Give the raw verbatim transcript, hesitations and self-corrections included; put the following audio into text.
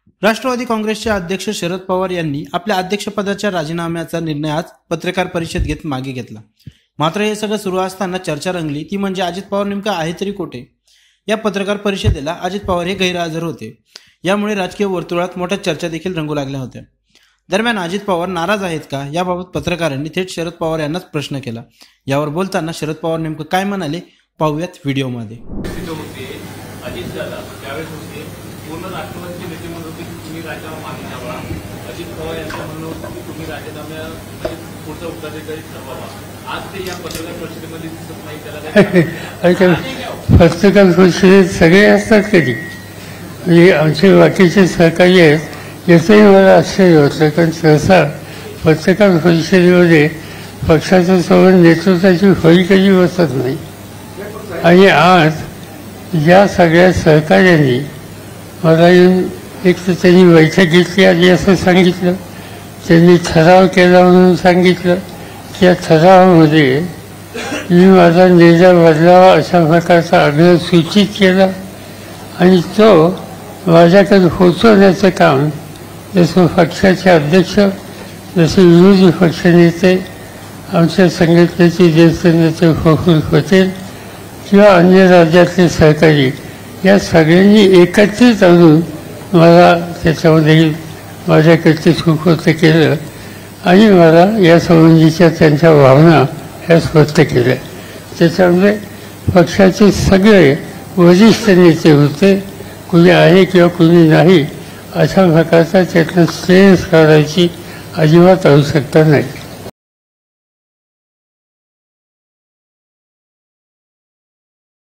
राष्ट्रवादी काँग्रेसचे अध्यक्ष शरद पवार यांनी आपल्या अध्यक्षपदाच्या राजीनाम्याचा निर्णय आज पत्रकार परिषद घेत मागे घेतला. मात्र हे सगळं सुरू असताना चर्चा रंगली ती म्हणजे अजित पवार नेमका आहे तरी कोठे. या पत्रकार परिषदेला अजित पवार हे गैरहजर होते. यामुळे राजकीय वर्तुळात मोठ्या चर्चा देखील रंगू लागल्या होत्या. दरम्यान अजित पवार नाराज आहेत का याबाबत पत्रकारांनी थेट शरद पवार यांनाच प्रश्न केला. यावर बोलताना शरद पवार नेमकं काय म्हणाले पाहूयात व्हिडिओमध्ये. अजित दादा त्यावेळेस होते पूर्ण राष्ट्रवादीचे नेते म्हणत होते की तुम्ही राजीनामा मागे घ्यावा. अजित पवार यांचं म्हणणं होतं की तुम्ही राजीनाम्या पुढचा उत्तराधिकारी ठरवावा. आज ते या पत्रकार परिषदेमध्ये दिसत नाही. त्याला पत्रकार परिषदेत सगळे असतात कधी, म्हणजे आमचे बाकीचे सहकारी आहेत याचंही मला आश्चर्य होतं. कारण सहसा पत्रकार परिषदेमध्ये पक्षाच्या समोर नेतृत्वाची होळी कधी बसत नाही. आणि आज या सगळ्या सहकार्यांनी मला येऊन एक तर त्यांनी बैठक घेतली आधी असं सांगितलं, त्यांनी ठराव केला म्हणून सांगितलं. त्या ठरावामध्ये मी माझा निर्णय बदलावा अशा प्रकारचा आग्रह सूचित केला आणि तो माझ्याकडे पोचवण्याचं काम जसं पक्षाचे अध्यक्ष, जसे विरोधी पक्षनेते, आमच्या संघटनेचे ज्येष्ठ नेते प्रफुल्ल पटेल किंवा अन्य राज्यातले सहकारी या सगळ्यांनी एकत्रित आणून मला त्याच्यामध्ये माझ्याकडचे सुखवत केलं आणि मला या संबंधीच्या त्यांच्या भावना ह्या स्पष्ट केल्या. त्याच्यामुळे पक्षाचे सगळे वरिष्ठ नेते होते, कुणी आहे किंवा कुणी नाही अशा प्रकारचा त्यातनं श्रेयस काढायची अजिबात आवश्यकता नाही.